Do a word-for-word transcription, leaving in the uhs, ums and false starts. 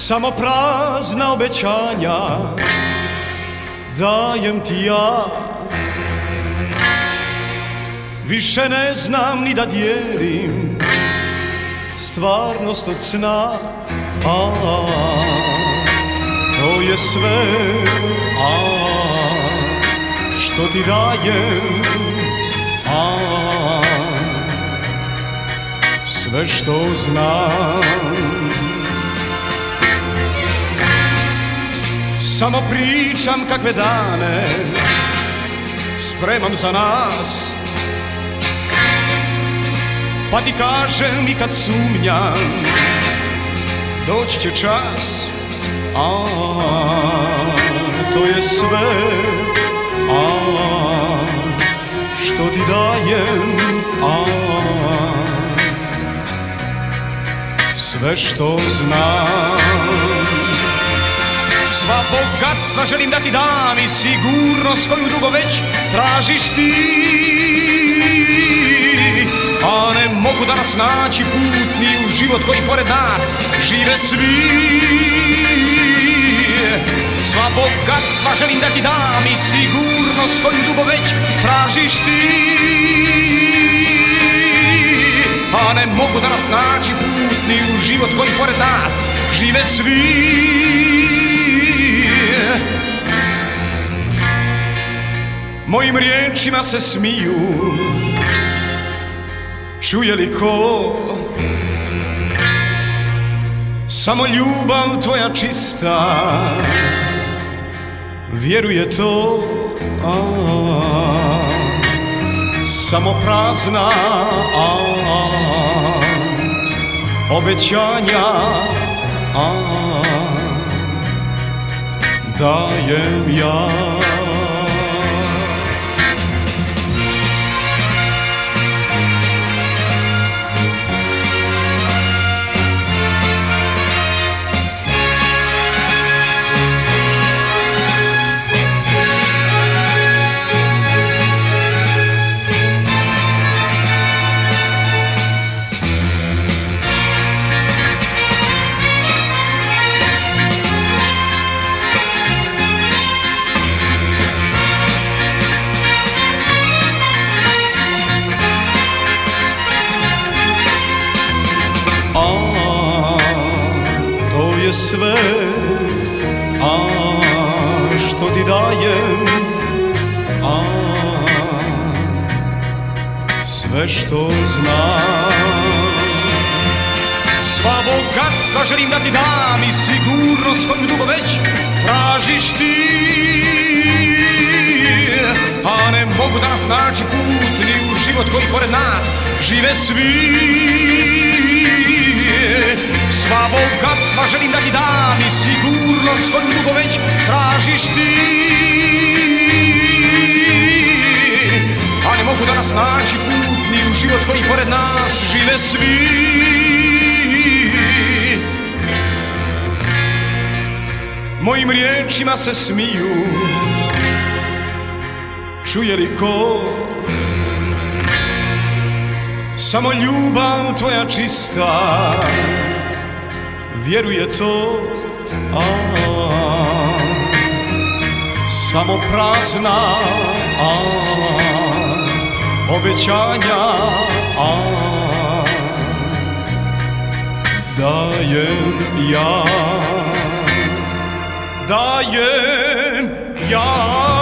Samo prazna obećanja dajem ti ja. Više ne znam ni da dijelim stvarnost od sna. A, to je sve, a, što ti dajem, a, sve što znam. Samo pričam kakve dane spremam za nas, pa ti kažem i kad sumnjam doći će čas. A, to je sve, a, što ti dajem, a, sve što znam. Sva bogatstva želim da ti dam i sigurnost koju dugo već tražiš ti. A ne mogu danas naći put ni u život koji pored nas žive svi. Sva bogatstva želim da ti dam i sigurnost koju dugo već tražiš ti. A ne mogu danas naći put ni u život koji pored nas žive svi. Mojim riječima se smiju, čuje li ko? Samo ljubav tvoja čista vjeruje to. A, samo prazna, a, obećanja, a, dajem ja. Je sve, a, što ti dajem, a, sve što znam. Sva bogatstva želim da ti dam i sigurnost koju dugo već tražiš ti. A ne mogu danas naći put ni u život koji pored nas žive svi. Sva bogatstva želim da ti dam i sigurnost koju dugo već tražiš ti. A ne mogu danas naći put ni u život koji pored nas žive svi. Mojim riječima se smiju, čuje li ko? Samo ljubav tvoja čista vjeruje to. A, samo prazna, a, obećanja, a, dajem ja, dajem ja.